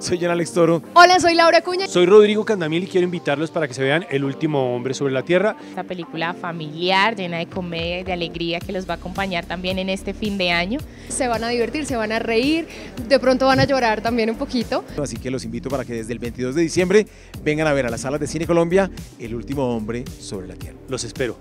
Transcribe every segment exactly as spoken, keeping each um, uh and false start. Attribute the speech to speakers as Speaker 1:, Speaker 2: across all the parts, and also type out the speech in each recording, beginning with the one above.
Speaker 1: Soy John Alex Toro.
Speaker 2: Hola, soy Laura Acuña.
Speaker 3: Soy Rodrigo Candamil y quiero invitarlos para que se vean El último hombre sobre la tierra.
Speaker 4: Esta película familiar, llena de comedia y de alegría que los va a acompañar también en este fin de año.
Speaker 2: Se van a divertir, se van a reír, de pronto van a llorar también un poquito.
Speaker 1: Así que los invito para que desde el veintidós de diciembre vengan a ver a las salas de Cine Colombia El último hombre sobre la tierra.
Speaker 3: Los espero.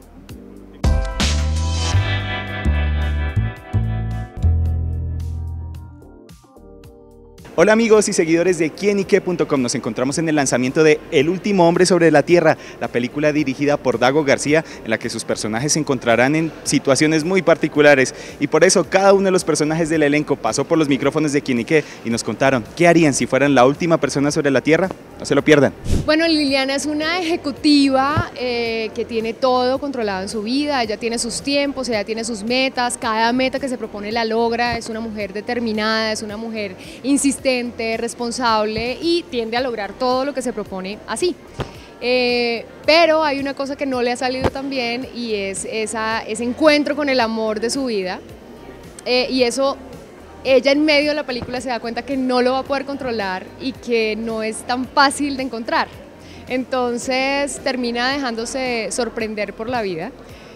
Speaker 5: Hola amigos y seguidores de quién y qué punto com, nos encontramos en el lanzamiento de El último hombre sobre la tierra, la película dirigida por Dago García, en la que sus personajes se encontrarán en situaciones muy particulares, y por eso cada uno de los personajes del elenco pasó por los micrófonos de quién y qué y nos contaron qué harían si fueran la última persona sobre la tierra. No se lo pierdan.
Speaker 2: Bueno, Liliana es una ejecutiva eh, que tiene todo controlado en su vida, ella tiene sus tiempos, ella tiene sus metas, cada meta que se propone la logra, es una mujer determinada, es una mujer insistente, responsable y tiende a lograr todo lo que se propone así. Eh, pero hay una cosa que no le ha salido tan bien y es esa, ese encuentro con el amor de su vida, eh, y eso ella en medio de la película se da cuenta que no lo va a poder controlar y que no es tan fácil de encontrar. Entonces termina dejándose sorprender por la vida.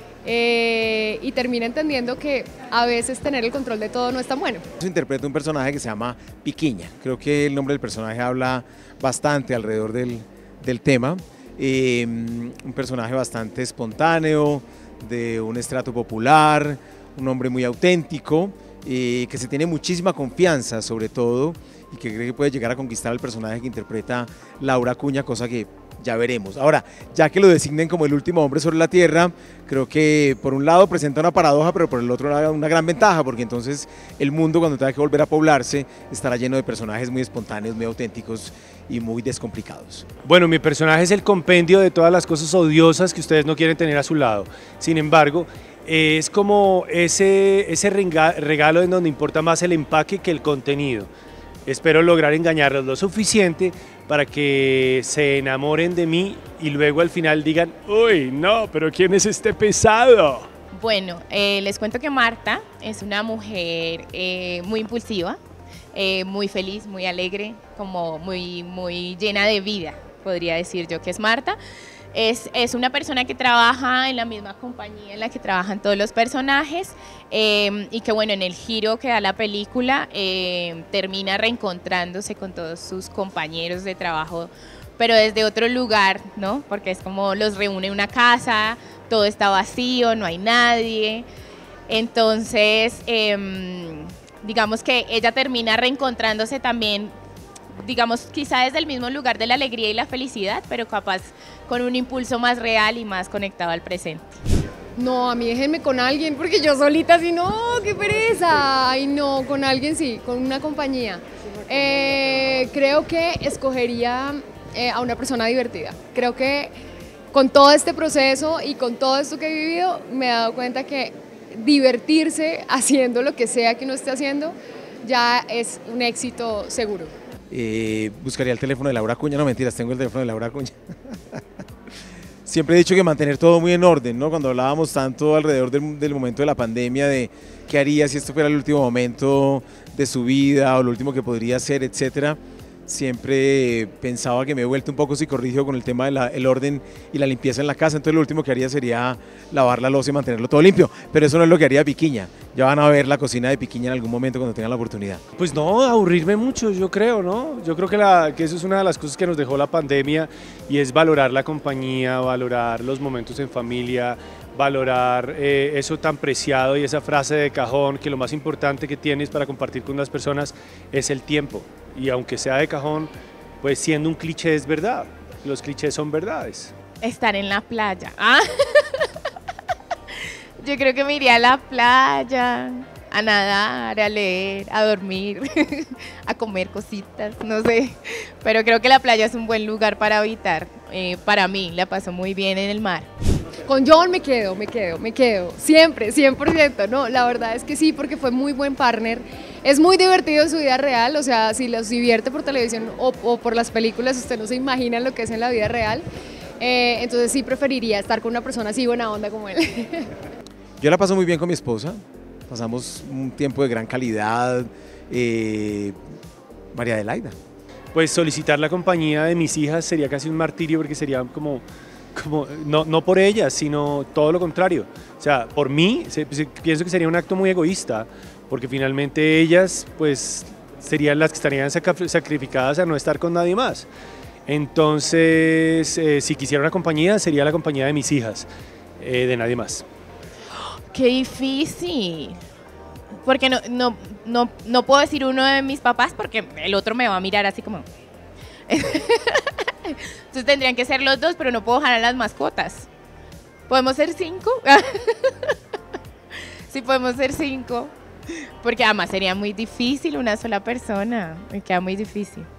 Speaker 2: Eh, y termina entendiendo que a veces tener el control de todo no es tan bueno.
Speaker 1: Se interpreta un personaje que se llama Piquiña. Creo que el nombre del personaje habla bastante alrededor del, del tema. Eh, un personaje bastante espontáneo, de un estrato popular, un hombre muy auténtico, eh, que se tiene muchísima confianza sobre todo y que cree que puede llegar a conquistar al personaje que interpreta Laura Acuña, cosa que ya veremos. Ahora, ya que lo designen como el último hombre sobre la tierra, creo que por un lado presenta una paradoja, pero por el otro una, una gran ventaja, porque entonces el mundo, cuando tenga que volver a poblarse, estará lleno de personajes muy espontáneos, muy auténticos y muy descomplicados.
Speaker 3: Bueno, mi personaje es el compendio de todas las cosas odiosas que ustedes no quieren tener a su lado. Sin embargo, es como ese, ese regalo en donde importa más el empaque que el contenido. Espero lograr engañarlos lo suficiente para que se enamoren de mí y luego al final digan, uy, no, pero ¿quién es este pesado?
Speaker 4: Bueno, eh, les cuento que Marta es una mujer eh, muy impulsiva, eh, muy feliz, muy alegre, como muy, muy llena de vida, podría decir yo que es Marta. Es, es una persona que trabaja en la misma compañía en la que trabajan todos los personajes, eh, y que bueno, en el giro que da la película eh, termina reencontrándose con todos sus compañeros de trabajo, pero desde otro lugar, ¿no? Porque es como los reúne en una casa, todo está vacío, no hay nadie, entonces eh, digamos que ella termina reencontrándose también, digamos, quizá desde el mismo lugar de la alegría y la felicidad, pero capaz con un impulso más real y más conectado al presente.
Speaker 2: No, a mí déjenme con alguien, porque yo solita sí, no, qué pereza. Ay, no, con alguien sí, con una compañía. Eh, creo que escogería eh, a una persona divertida. Creo que con todo este proceso y con todo esto que he vivido, me he dado cuenta que divertirse haciendo lo que sea que uno esté haciendo ya es un éxito seguro.
Speaker 1: Eh, buscaría el teléfono de Laura Acuña, no mentiras, tengo el teléfono de Laura Acuña. Siempre he dicho que mantener todo muy en orden, ¿no? Cuando hablábamos tanto alrededor del, del momento de la pandemia, de qué haría si esto fuera el último momento de su vida o lo último que podría hacer, etcétera, siempre pensaba que me he vuelto un poco psicorrígido con el tema del orden y la limpieza en la casa, entonces lo último que haría sería lavar la loza y mantenerlo todo limpio, pero eso no es lo que haría Piquiña. Ya van a ver la cocina de Piquiña en algún momento cuando tengan la oportunidad.
Speaker 3: Pues no, aburrirme mucho, yo creo, ¿no? Yo creo que, la, que eso es una de las cosas que nos dejó la pandemia y es valorar la compañía, valorar los momentos en familia, valorar eh, eso tan preciado y esa frase de cajón que lo más importante que tienes para compartir con las personas es el tiempo. Y aunque sea de cajón, pues siendo un cliché es verdad, los clichés son verdades.
Speaker 4: Estar en la playa. ¿Ah? Yo creo que me iría a la playa, a nadar, a leer, a dormir, a comer cositas, no sé. Pero creo que la playa es un buen lugar para habitar. Eh, para mí, la paso muy bien en el mar.
Speaker 2: Con John me quedo, me quedo, me quedo, siempre, cien por ciento, no, la verdad es que sí, porque fue muy buen partner, es muy divertido en su vida real, o sea, si los divierte por televisión o, o por las películas, usted no se imagina lo que es en la vida real, eh, entonces sí preferiría estar con una persona así buena onda como él.
Speaker 1: Yo la paso muy bien con mi esposa, pasamos un tiempo de gran calidad. eh, María Adelaida.
Speaker 3: pues solicitar la compañía de mis hijas sería casi un martirio porque sería como, como no, no por ellas, sino todo lo contrario. O sea, por mí, se, se, pienso que sería un acto muy egoísta, porque finalmente ellas, pues, serían las que estarían sacrificadas a no estar con nadie más. Entonces, eh, si quisiera una compañía, sería la compañía de mis hijas, eh, de nadie más.
Speaker 4: ¡Qué difícil! Porque no, no, no, no puedo decir uno de mis papás porque el otro me va a mirar así como... Entonces tendrían que ser los dos, pero no puedo dejar a las mascotas. ¿Podemos ser cinco? Sí, podemos ser cinco. Porque además sería muy difícil una sola persona. Me queda muy difícil.